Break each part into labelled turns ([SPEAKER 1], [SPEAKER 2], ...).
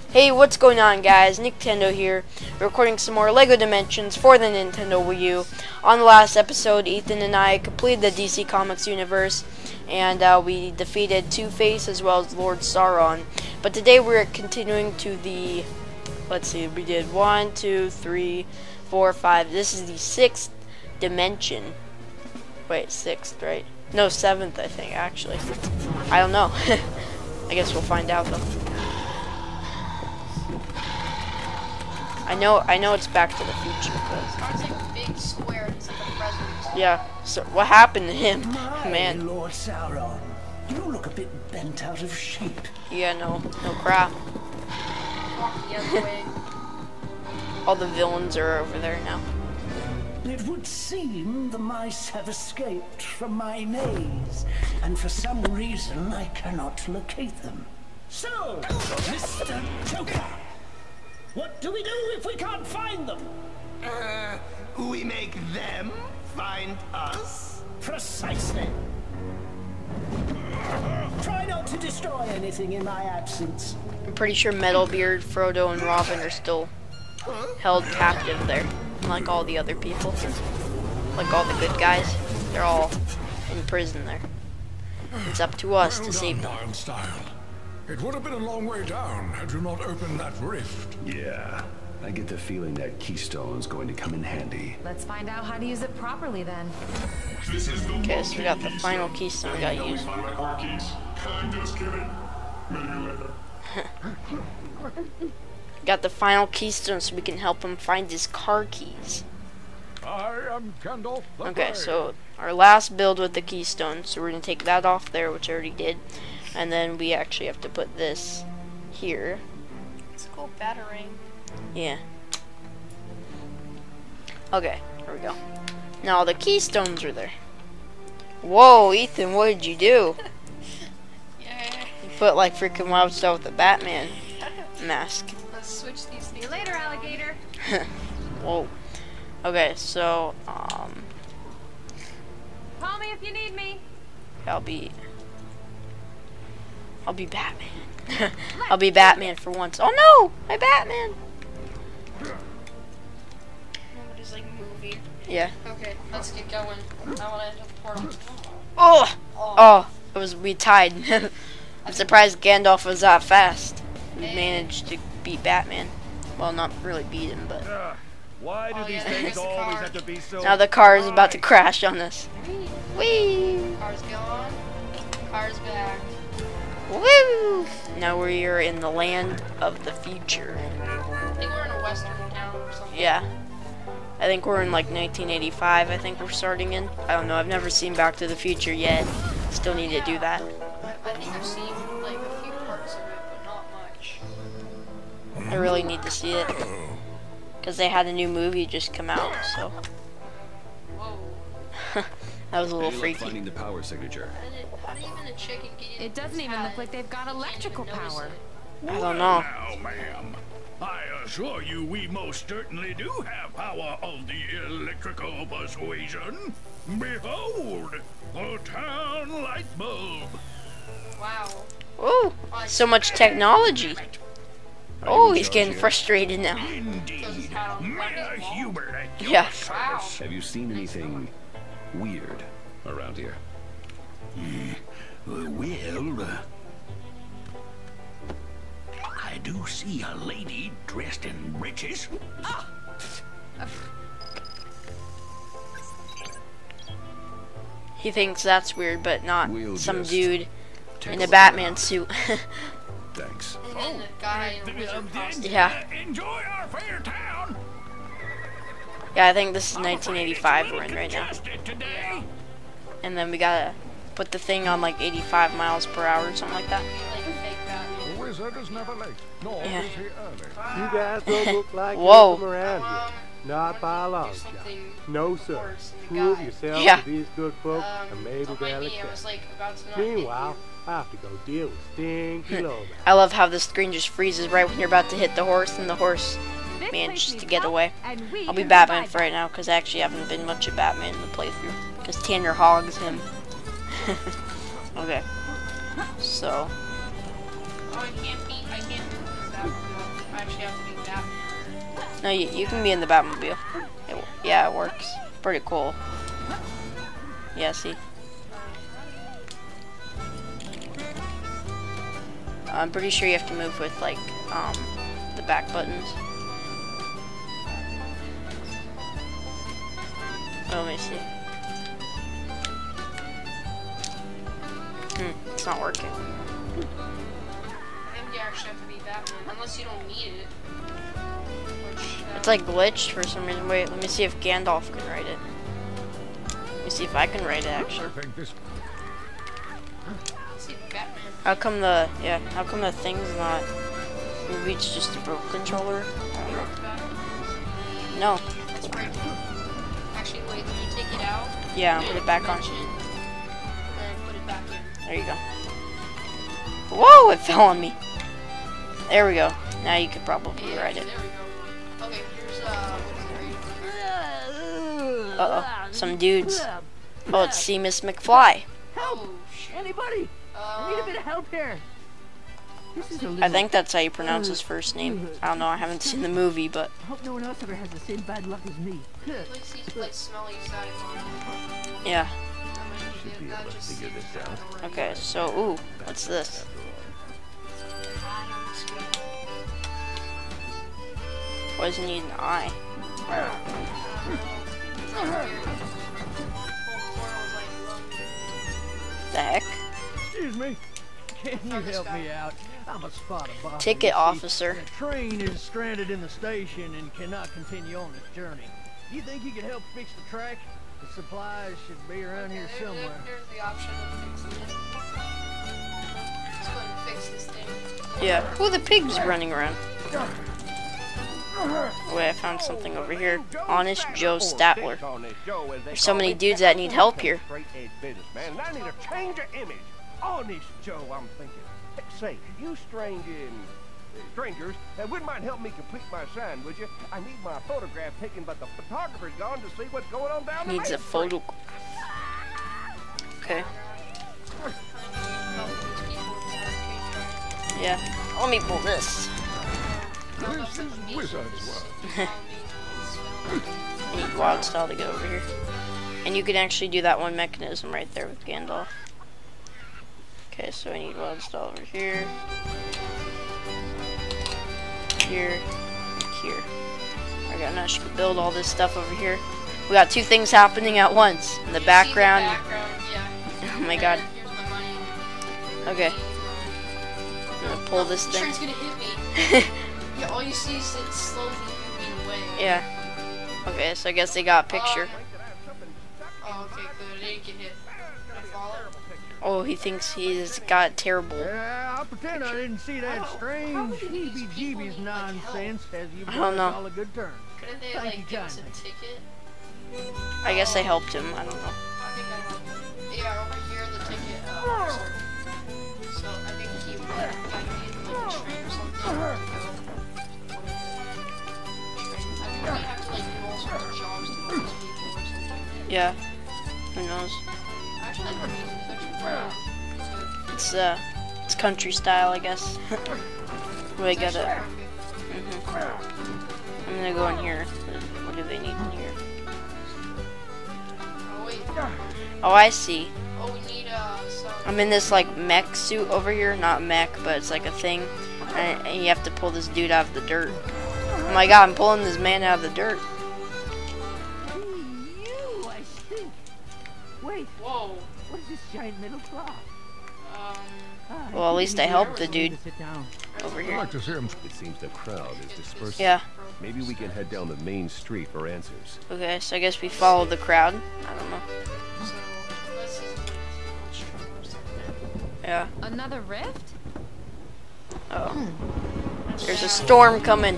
[SPEAKER 1] Hey, what's going on, guys? Nintendo here, recording some more LEGO Dimensions for the Nintendo Wii U. On the last episode, Ethan and I completed the DC Comics universe, and we defeated Two-Face as well as Lord Sauron. But today we're continuing to the, let's see, we did 1, 2, 3, 4, 5. This is the 6th dimension. Wait, 6th, right? No, 7th, I think, actually. I don't know. I guess we'll find out, though. I know it's Back to the Future, but
[SPEAKER 2] It's like a big square. It's like a present.
[SPEAKER 1] yeah. So what happened to him, man?
[SPEAKER 3] Lord Sauron, you look a bit bent out of shape.
[SPEAKER 1] Yeah, no crap.
[SPEAKER 2] Walk the other way.
[SPEAKER 1] All the villains are over there now.
[SPEAKER 3] It would seem the mice have escaped from my maze, and for some reason I cannot locate them. So, Mr. Joker, what do we do if we can't find them?
[SPEAKER 4] We make them find us?
[SPEAKER 3] Precisely. Try not to destroy anything in my absence.
[SPEAKER 1] I'm pretty sure Metalbeard, Frodo, and Robin are still held captive there, like all the other people. Like all the good guys, they're all in prison there. It's up to us to save them.
[SPEAKER 5] Wyldstyle. It would have been a long way down had you not opened that rift.
[SPEAKER 6] Yeah, I get the feeling that keystone's going to come in handy.
[SPEAKER 7] Let's find out how to use it properly then.
[SPEAKER 1] Okay, so we got the final keystone we gotta use.
[SPEAKER 5] Find my car keys. Just kidding. Maybe later.
[SPEAKER 1] Got the final keystone so we can help him find his car keys.
[SPEAKER 5] I am Gandalf.
[SPEAKER 1] Okay, so our last build with the keystone, so we're gonna take that off there, which I already did, and then we actually have to put this here.
[SPEAKER 2] It's a cool batarang.
[SPEAKER 1] Yeah. Okay, here we go. Now the keystones are there. Whoa, Ethan, what did you do?
[SPEAKER 2] Yeah.
[SPEAKER 1] You put like freaking Wyldstyle with the Batman mask.
[SPEAKER 2] Let's switch these
[SPEAKER 7] See
[SPEAKER 2] things.
[SPEAKER 7] you later, alligator.
[SPEAKER 1] Whoa. Okay, so
[SPEAKER 7] Call me if you need me.
[SPEAKER 1] I'll be Batman. I'll be Batman for once. Oh no, my Batman.
[SPEAKER 2] Nobody's like moving.
[SPEAKER 1] Yeah.
[SPEAKER 2] Okay, let's get going. I want to enter the portal.
[SPEAKER 1] Oh, we tied. I'm surprised Gandalf was that fast. We managed to beat Batman. Well, not really beat him, but
[SPEAKER 4] Why do
[SPEAKER 2] Oh,
[SPEAKER 4] these
[SPEAKER 2] yeah,
[SPEAKER 4] things
[SPEAKER 2] there's the
[SPEAKER 4] always
[SPEAKER 2] car.
[SPEAKER 4] have to be so...
[SPEAKER 1] now the car is about to crash on us. Whee!
[SPEAKER 2] Cars gone. Cars back.
[SPEAKER 1] Woo! Now we are in the land of the future.
[SPEAKER 2] I think we're in a western town or something.
[SPEAKER 1] Yeah. I think we're in like 1985. I think we're starting in. I don't know. I've never seen Back to the Future yet. Still need to do that.
[SPEAKER 2] I think I've seen like a few parts of it, but not much.
[SPEAKER 1] I really need to see it. Because they had a new movie just come out, so.
[SPEAKER 2] Whoa.
[SPEAKER 1] That was a little
[SPEAKER 6] Good luck
[SPEAKER 1] freaky.
[SPEAKER 6] finding the power signature.
[SPEAKER 2] How did even a chicken get in?
[SPEAKER 7] It doesn't even look like they've got electrical power.
[SPEAKER 1] I don't know.
[SPEAKER 5] Now, ma'am, I assure you we most certainly do have power of the electrical persuasion. Behold, the town light bulb.
[SPEAKER 2] Wow.
[SPEAKER 1] Ooh, so much technology. Oh, he's getting frustrated now.
[SPEAKER 5] Indeed. Mayor Hubert at your
[SPEAKER 1] Yeah.
[SPEAKER 2] Wow.
[SPEAKER 6] Have you seen anything weird around here?
[SPEAKER 4] I do see a lady dressed in breeches.
[SPEAKER 1] He thinks that's weird, but not
[SPEAKER 6] We'll
[SPEAKER 1] some
[SPEAKER 6] just
[SPEAKER 1] dude
[SPEAKER 6] take
[SPEAKER 1] in
[SPEAKER 6] a
[SPEAKER 1] a
[SPEAKER 6] look
[SPEAKER 1] Batman
[SPEAKER 6] around.
[SPEAKER 1] suit.
[SPEAKER 6] Thanks.
[SPEAKER 2] And then the guy in a wizard costume.
[SPEAKER 1] Yeah.
[SPEAKER 5] Enjoy our fair town.
[SPEAKER 1] Yeah, I think this is 1985 we're in right now.
[SPEAKER 5] Congested today.
[SPEAKER 1] And then we gotta put the thing on like 85 miles per hour or something like that.
[SPEAKER 2] Like a fake Batman.
[SPEAKER 5] The wizard is never late, nor
[SPEAKER 1] Yeah.
[SPEAKER 5] is he early.
[SPEAKER 8] You guys don't look like
[SPEAKER 1] Whoa.
[SPEAKER 8] you're from around here. Not by a long shot. No, sir. Prove yourself
[SPEAKER 1] Yeah.
[SPEAKER 8] to these good folks, and maybe
[SPEAKER 2] on my
[SPEAKER 8] they'll
[SPEAKER 2] knee, I was
[SPEAKER 8] accept.
[SPEAKER 2] like about to not hit
[SPEAKER 8] Meanwhile,
[SPEAKER 2] you.
[SPEAKER 8] I have to go deal with Stinky Lowback.
[SPEAKER 1] I love how the screen just freezes right when you're about to hit the horse, and the horse manages to get away. I'll be Batman for right now, because I actually haven't been much of Batman in the playthrough, because Tanner hogs him. Okay. So.
[SPEAKER 2] Oh, I can't beat that. actually have to be Batman.
[SPEAKER 1] No, you can be in the Batmobile. Yeah, it works. Pretty cool. Yeah, see. I'm pretty sure you have to move with like the back buttons. Oh, let me see. It's not working.
[SPEAKER 2] I think you actually have to be Batman, unless you don't need it. Which,
[SPEAKER 1] It's like glitched for some reason. Wait, let me see if Gandalf can write it. Let me see if I can write it actually.
[SPEAKER 2] see Batman.
[SPEAKER 1] How come the thing's not maybe it's just a broke controller? No.
[SPEAKER 2] It's right. Actually, wait, let me take it out.
[SPEAKER 1] Yeah, put it back on.
[SPEAKER 2] And put it back in.
[SPEAKER 1] There you go. Whoa, it fell on me. There we go. Now you could probably write it.
[SPEAKER 2] There we go. Okay, here's what's
[SPEAKER 1] Uh-oh. Some dudes. Oh, it's Seamus McFly.
[SPEAKER 2] Oh, shit.
[SPEAKER 3] Anybody? I need a bit of help here. This is a little...
[SPEAKER 1] I think that's how you pronounce his first name. I don't know, I haven't seen the movie, but...
[SPEAKER 3] I hope no one else ever has the same bad luck as me.
[SPEAKER 2] At least he's like smelly sides on it.
[SPEAKER 1] Yeah.
[SPEAKER 6] Should be able to figure this out.
[SPEAKER 1] Okay, so, ooh, what's this? Why does he need an eye? The heck?
[SPEAKER 9] Excuse me. Can you help me out? I'm a spot of bother.
[SPEAKER 1] Ticket officer.
[SPEAKER 9] The train is stranded in the station and cannot continue on its journey. Do you think you could help fix the track? The supplies should be around here somewhere.
[SPEAKER 2] Here's the option of fixing it. Let's go ahead and fix this thing.
[SPEAKER 1] Yeah. Ooh, the pig's running around. Wait, I found something over here. Honest Joe Statler. There's so many dudes that need help here.
[SPEAKER 10] I need a change of image. Honest Joe, I'm thinking. Say, you strangers, wouldn't mind helping me complete my sign, would you? I need my photograph taken, but the photographer's gone to see what's going on down the
[SPEAKER 1] Needs a photo. Okay. Yeah. Let me pull this.
[SPEAKER 5] This is wizard's work.
[SPEAKER 1] I need Wyldstyle to get over here. And you can actually do that one mechanism right there with Gandalf. Okay, so I need Wyldstyle over here. Here. And here. Alright, now she can build all this stuff over here. We got two things happening at once. In the background.
[SPEAKER 2] Yeah.
[SPEAKER 1] Oh my god.
[SPEAKER 2] Here's my money.
[SPEAKER 1] Okay. I'm gonna pull this
[SPEAKER 2] The
[SPEAKER 1] thing.
[SPEAKER 2] train's gonna hit me. Yeah, all you see is it slowly moving away.
[SPEAKER 1] Yeah. Okay, so I guess they got a picture.
[SPEAKER 2] Oh, okay, good. It didn't get hit. Did I fall?
[SPEAKER 1] Oh, he thinks he's got terrible.
[SPEAKER 9] Yeah, I'll pretend I didn't see that strange heebie-jeebies nonsense as you
[SPEAKER 1] I don't know.
[SPEAKER 9] all a good turn.
[SPEAKER 2] Couldn't they,
[SPEAKER 9] Thank
[SPEAKER 2] like,
[SPEAKER 9] you
[SPEAKER 2] give us a
[SPEAKER 9] kindly.
[SPEAKER 2] ticket?
[SPEAKER 1] I guess I helped him. I don't know.
[SPEAKER 2] I think I helped him. Yeah, over here, the ticket officer. So, I think he would like needed like a train or something. I think we have to like do all sorts of jobs to help these people or something.
[SPEAKER 1] Yeah. Who knows?
[SPEAKER 2] I actually like the music. It's actually pretty good.
[SPEAKER 1] It's country style, I guess. We
[SPEAKER 2] It's
[SPEAKER 1] gotta.
[SPEAKER 2] actually perfect.
[SPEAKER 1] I'm gonna go in here. What do they need in here?
[SPEAKER 2] Oh, wait.
[SPEAKER 1] Oh, I see.
[SPEAKER 2] Oh, we need some...
[SPEAKER 1] I'm in this like mech suit over here. Not mech, but it's like a thing. And you have to pull this dude out of the dirt. Oh my god, I'm pulling this man out of the dirt.
[SPEAKER 3] You, I think. Wait,
[SPEAKER 2] Whoa.
[SPEAKER 3] what is this giant metal cloth?
[SPEAKER 1] Well, at least I helped the dude over
[SPEAKER 5] I'd
[SPEAKER 1] here.
[SPEAKER 5] like to see him.
[SPEAKER 6] It seems the crowd is dispersing.
[SPEAKER 1] Yeah.
[SPEAKER 6] Maybe we can head down the main street for answers.
[SPEAKER 1] Okay, so I guess we follow the crowd. I don't know.
[SPEAKER 2] So, this is
[SPEAKER 1] Yeah.
[SPEAKER 7] Another rift?
[SPEAKER 1] Oh. There's a storm coming.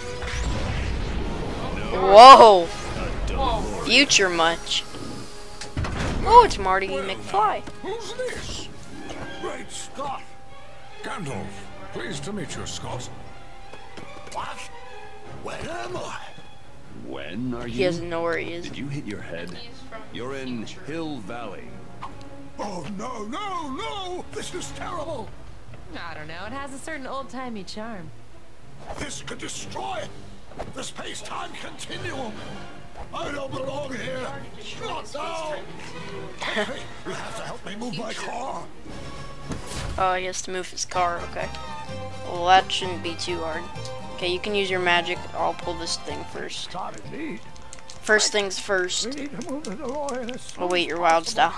[SPEAKER 1] Whoa. Future much. Oh, it's Marty McFly.
[SPEAKER 5] Who's this? Great Scott! Gandalf, pleased to meet you, Scott.
[SPEAKER 4] What? Where am I?
[SPEAKER 6] When are
[SPEAKER 1] He
[SPEAKER 6] you?
[SPEAKER 1] doesn't know where he is.
[SPEAKER 6] Did you hit your head?
[SPEAKER 2] He's from
[SPEAKER 6] You're
[SPEAKER 2] the
[SPEAKER 6] in
[SPEAKER 2] future.
[SPEAKER 6] Hill Valley.
[SPEAKER 5] Oh, no, no, no! This is terrible!
[SPEAKER 7] I don't know. It has a certain old-timey charm.
[SPEAKER 5] The
[SPEAKER 4] This could destroy the space-time continuum. I don't belong here. Not now. Hey, you have to help me move my car.
[SPEAKER 1] Oh, he has to move his car. Okay. Well, that shouldn't be too hard. Okay, you can use your magic. I'll pull this thing first. First things first. Oh wait, your Wyldstyle.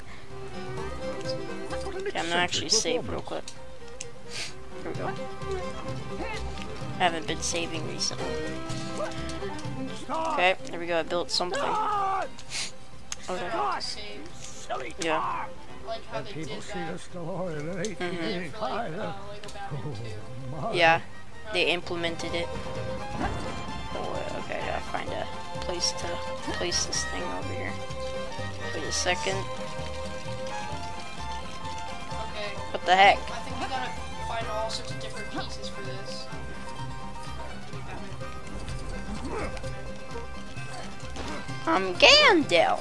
[SPEAKER 1] Okay, I'm gonna actually save real quick. Here we go. I haven't been saving recently. Okay, there we go. I built something. Okay. Yeah.
[SPEAKER 2] Like how they did that.
[SPEAKER 1] Yeah, they implemented it. Oh, okay, I gotta find a place to place this thing over here. Wait a second.
[SPEAKER 2] Okay.
[SPEAKER 1] What the heck?
[SPEAKER 2] I think we gotta find all sorts of different pieces for this.
[SPEAKER 1] I'm Gandalf.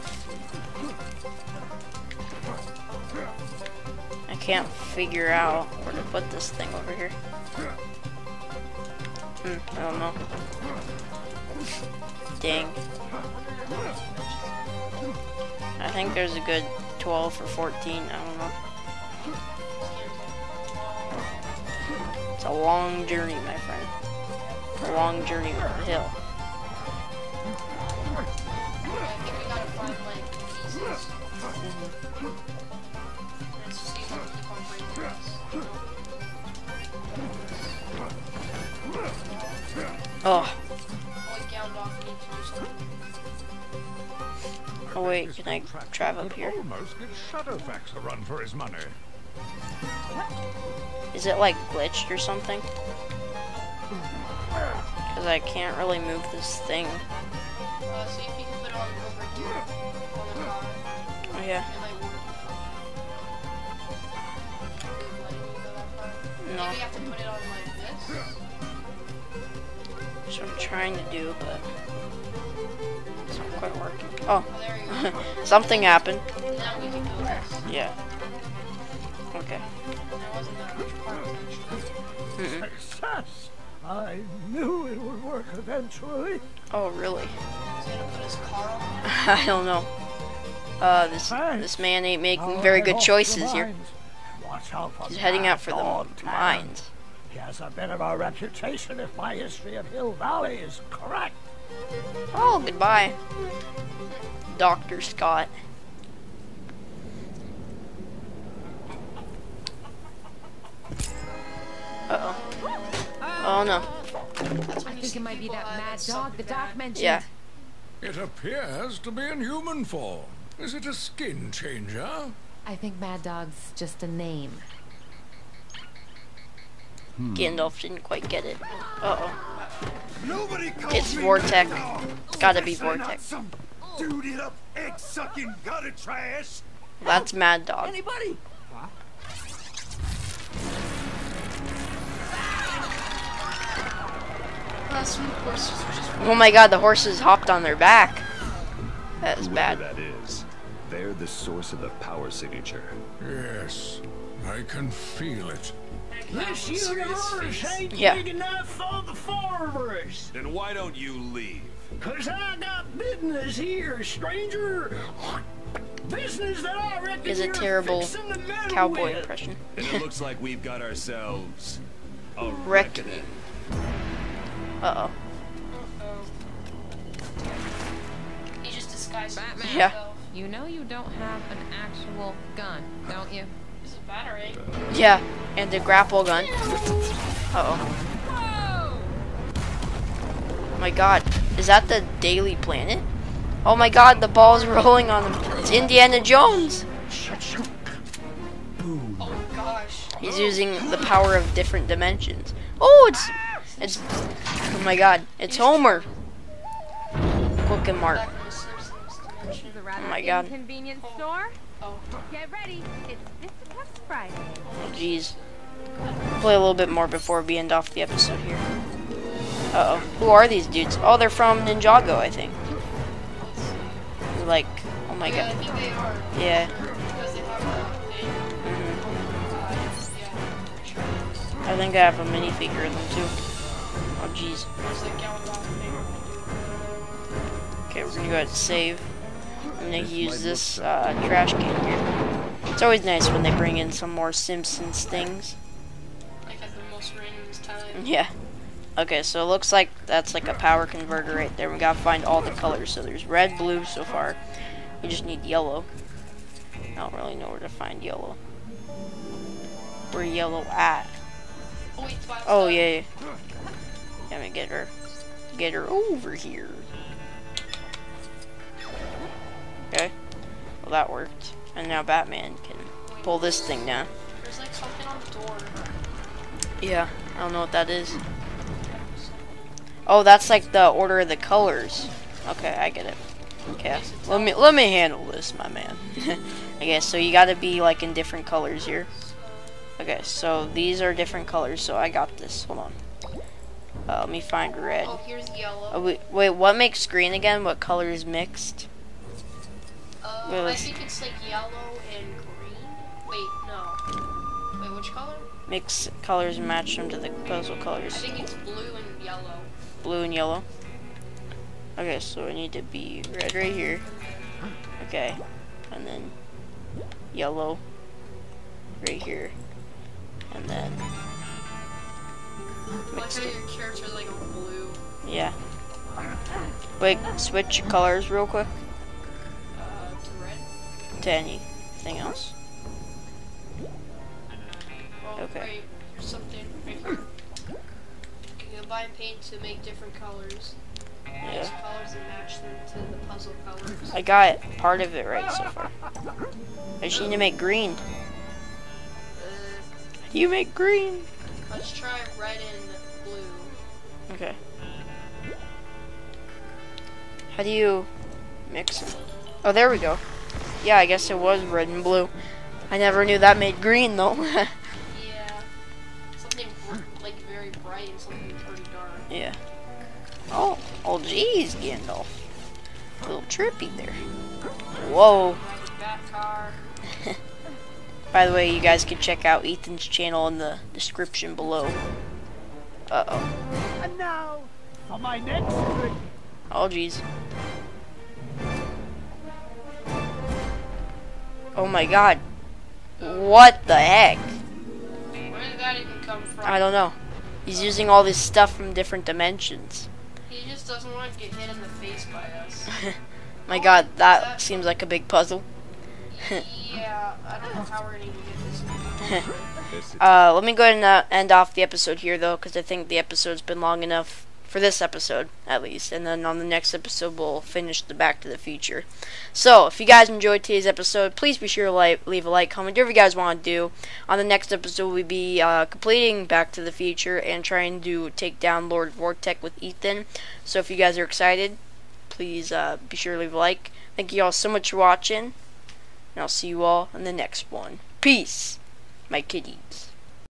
[SPEAKER 1] I can't figure out where to put this thing over here. I don't know. Dang. I think there's a good 12 or 14. I don't know. It's a long journey, my friend. A long journey over the hill.
[SPEAKER 2] I think we gotta find like pieces. Let's see if we can keep on breaking this.
[SPEAKER 1] Oh.
[SPEAKER 2] Like Gandalf needs to do something.
[SPEAKER 1] Oh wait, can I drive up here?
[SPEAKER 5] Almost get Shadowfax a run for his money.
[SPEAKER 1] Is it like glitched or something? Because I can't really move this thing.
[SPEAKER 2] See if you can put it on over here on the car.
[SPEAKER 1] Oh yeah.
[SPEAKER 2] It might work.
[SPEAKER 1] No.
[SPEAKER 2] Maybe you have to put it on like this.
[SPEAKER 1] That's what I'm trying to do, but it's not quite working. Oh,
[SPEAKER 2] There you go.
[SPEAKER 1] something happened.
[SPEAKER 2] Now we can do this.
[SPEAKER 1] Yeah. Okay.
[SPEAKER 2] There wasn't that much parts.
[SPEAKER 3] Success! I knew it would work eventually.
[SPEAKER 1] Oh, really?
[SPEAKER 2] Is he gonna put his car on there?
[SPEAKER 1] I don't know. This man ain't making very good choices here.
[SPEAKER 3] Watch out for
[SPEAKER 1] He's heading out for the
[SPEAKER 3] Dog
[SPEAKER 1] mines.
[SPEAKER 3] He has a bit of a reputation if my history of Hill Valley is correct.
[SPEAKER 1] Oh, goodbye, Dr. Scott. Uh-oh. Oh, no.
[SPEAKER 7] I think it might be that mad dog the doc mentioned.
[SPEAKER 1] Yeah.
[SPEAKER 5] It appears to be in human form. Is it a skin changer?
[SPEAKER 7] I think Mad Dog's just a name.
[SPEAKER 1] Gandalf didn't quite get it. Uh-oh.
[SPEAKER 4] Nobody calls
[SPEAKER 1] It's
[SPEAKER 4] me
[SPEAKER 1] Vortex.
[SPEAKER 4] Mad Dog.
[SPEAKER 1] It's gotta be
[SPEAKER 4] Especially not
[SPEAKER 1] Vortex.
[SPEAKER 4] some dude in up egg-sucking gutter trash.
[SPEAKER 1] That's Mad Dog.
[SPEAKER 3] Anybody?
[SPEAKER 2] Some horses are just
[SPEAKER 1] Oh my god, the horses hopped on their back. That is
[SPEAKER 6] Whoever
[SPEAKER 1] bad.
[SPEAKER 6] that is, they're the source of the power signature.
[SPEAKER 5] Yes, I can feel it.
[SPEAKER 3] This universe ain't
[SPEAKER 1] Yeah.
[SPEAKER 3] big enough for the four of us.
[SPEAKER 4] Then why don't you leave?
[SPEAKER 3] 'Cause I got business here, stranger. Business that I reckon
[SPEAKER 1] Is a
[SPEAKER 3] you're
[SPEAKER 1] terrible
[SPEAKER 3] fixing to meddle
[SPEAKER 1] cowboy
[SPEAKER 3] with.
[SPEAKER 1] impression.
[SPEAKER 4] And it looks like we've got ourselves a
[SPEAKER 1] Reckoning. Uh-oh.
[SPEAKER 2] He just disguised
[SPEAKER 7] Batman.
[SPEAKER 1] Yeah.
[SPEAKER 2] himself.
[SPEAKER 7] You know you don't have an actual gun, don't you?
[SPEAKER 2] It's a battery.
[SPEAKER 1] Yeah, and the grapple gun. Uh-oh. Oh my god, is that the Daily Planet? Oh my god, the ball's rolling on him. It's Indiana Jones.
[SPEAKER 2] Oh gosh.
[SPEAKER 1] He's using the power of different dimensions. Oh, it's, oh my god, it's Homer. Quick and Mark.
[SPEAKER 2] Back in the Simpsons dimension.
[SPEAKER 7] The rather
[SPEAKER 1] Oh my God.
[SPEAKER 7] inconvenient store.
[SPEAKER 2] Oh.
[SPEAKER 7] Get ready. It's Fisticuffs Friday.
[SPEAKER 1] Oh jeez. Play a little bit more before we end off the episode here. Uh-oh. Who are these dudes? Oh, they're from Ninjago, I think. They're like, oh my
[SPEAKER 2] Yeah, I
[SPEAKER 1] god.
[SPEAKER 2] think they are.
[SPEAKER 1] Yeah.
[SPEAKER 2] Because they have
[SPEAKER 1] Mhm.
[SPEAKER 2] yeah, pretty sure.
[SPEAKER 1] I think I have a minifigure of them too. Oh jeez.
[SPEAKER 2] There's like Gandalf thing.
[SPEAKER 1] Okay, we're gonna go ahead and save. I'm gonna use this trash can here. It's always nice when they bring in some more Simpsons things.
[SPEAKER 2] Like at the most random time.
[SPEAKER 1] Yeah. Okay, so it looks like that's like a power converter right there. We gotta find all the colors. So there's red, blue so far. We just need yellow. I don't really know where to find yellow. Where yellow at?
[SPEAKER 2] Oh, wait,
[SPEAKER 1] oh yeah. Let me get her over here. Okay. Well, that worked. And now Batman can pull this thing down.
[SPEAKER 2] There's like something on the door.
[SPEAKER 1] Yeah, I don't know what that is. Oh, that's like the order of the colors. Okay, I get it. Okay, let me handle this, my man. Okay, so you gotta be like in different colors here. Okay, so these are different colors, so I got this. Hold on. Let me find red.
[SPEAKER 2] Oh, here's yellow.
[SPEAKER 1] Oh, wait, what makes green again? What color is mixed?
[SPEAKER 2] I think it's like yellow and green. Wait, no. Wait, which color?
[SPEAKER 1] Mix colors and match them to the puzzle colors.
[SPEAKER 2] I think it's blue and yellow.
[SPEAKER 1] Blue and yellow. Okay, so I need to be red right here. Okay, and then yellow right here, and then mix
[SPEAKER 2] like how your character's like on blue.
[SPEAKER 1] Yeah. Wait, switch colors real quick.
[SPEAKER 2] To red.
[SPEAKER 1] To anything else.
[SPEAKER 2] Well,
[SPEAKER 1] Okay.
[SPEAKER 2] Right, there's something right here. You can combine paint to make different colors. Mix colors and match them to the puzzle colors.
[SPEAKER 1] I got part of it right so far. I just need to make green. You make green.
[SPEAKER 2] Let's try red and blue.
[SPEAKER 1] Okay. How do you mix them? Oh, there we go. Yeah, I guess it was red and blue. I never knew that made green though.
[SPEAKER 2] Yeah. Something like very bright and something pretty dark.
[SPEAKER 1] Yeah. Oh, geez, Gandalf. A little trippy there. Whoa.
[SPEAKER 2] Bat car.
[SPEAKER 1] By the way, you guys can check out Ethan's channel in the description below. Uh-oh.
[SPEAKER 9] And now, for my next trick.
[SPEAKER 1] Oh, jeez. Oh my god. What the heck?
[SPEAKER 2] Where did that even come from?
[SPEAKER 1] I don't know. He's using all this stuff from different dimensions.
[SPEAKER 2] He just doesn't want to get hit in the face by us.
[SPEAKER 1] My god, that seems like a big puzzle.
[SPEAKER 2] Yeah, I don't know how we're gonna get this.
[SPEAKER 1] Let me go ahead and end off the episode here, though, because I think the episode's been long enough for this episode, at least. And then on the next episode, we'll finish the Back to the Future. So, if you guys enjoyed today's episode, please be sure to leave a like, comment, whatever you guys want to do. On the next episode, we'll be completing Back to the Future and trying to take down Lord Vortek with Ethan. So, if you guys are excited, please be sure to leave a like. Thank you all so much for watching. And I'll see you all in the next one. Peace, my kitties.